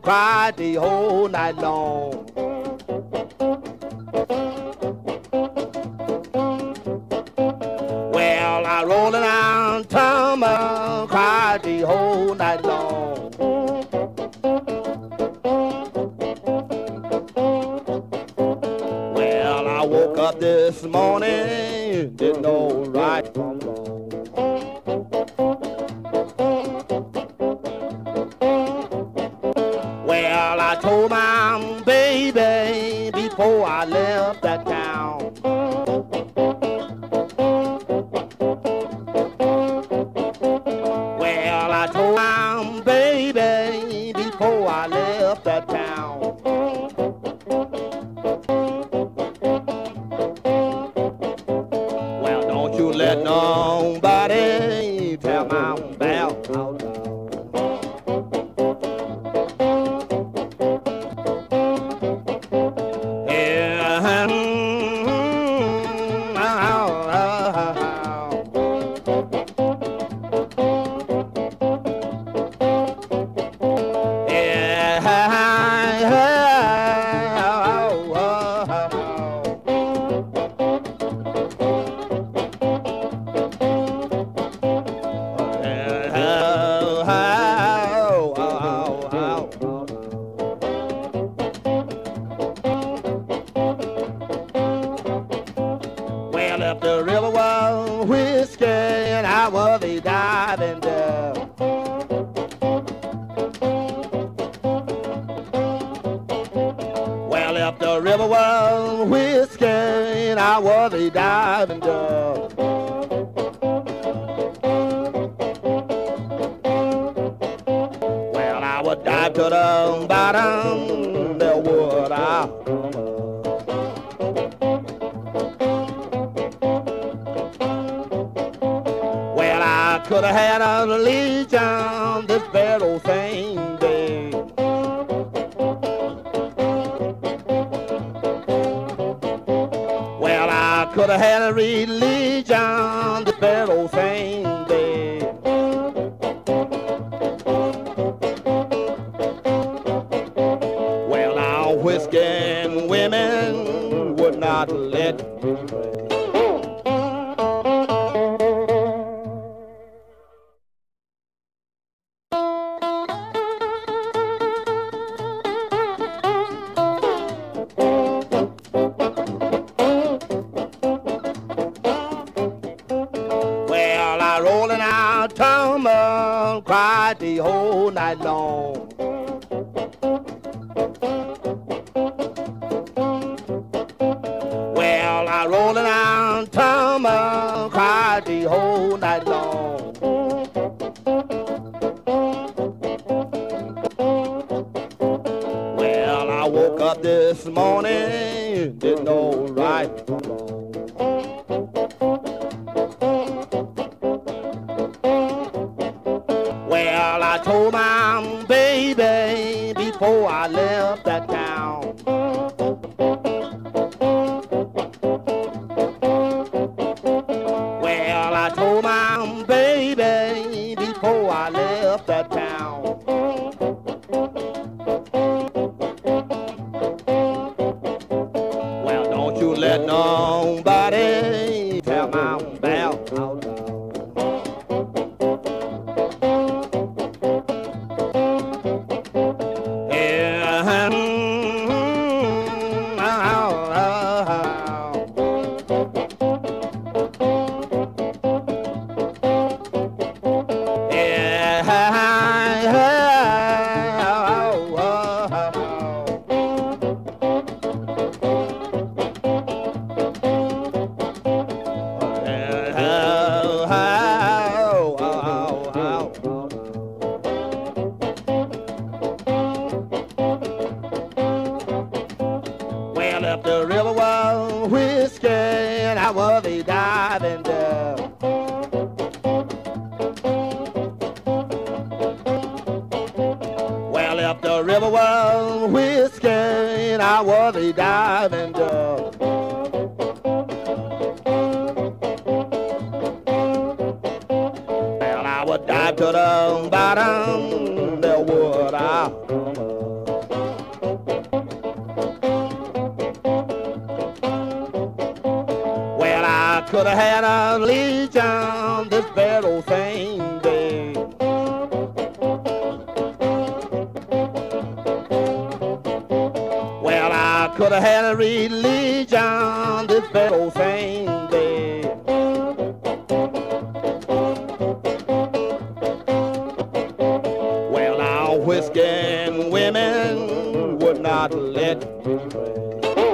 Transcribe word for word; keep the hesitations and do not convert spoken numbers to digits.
cried the whole night long. Well, I rolled around tumble, cried the whole night long. Well, I woke up this morning, didn't know right from wrong. Well, I told my baby before I left that town. Well, I told my baby before I left that town. Well, don't you let nobody tell my about how long. Well, if the river was whiskey and I was a diving there. Well, if the river was whiskey and I was a diving there. Well, I would dive to the bottom, there would I. Could have had a legion this very same day. Well, I could have had a religion this very same day. Well, now whiskey and women would not let me pray. Rolling out tumble, cried the whole night long. Well, I rolling out tumble, cried the whole night long. Well, I woke up this morning, didn't know right from wrong. Well, I told my baby before I left that town. Well, I told my baby before I left that town. Well, don't you let nobody tell my about how long. Well, if the river was whiskey and I was a diving there. Well, if the river was whiskey and I was a diving there. Well, I would dive to the bottom, there would I. could have had a religion this very same day. Well, I could have had a religion this very same day. Well, now whiskey and women would not let me pray.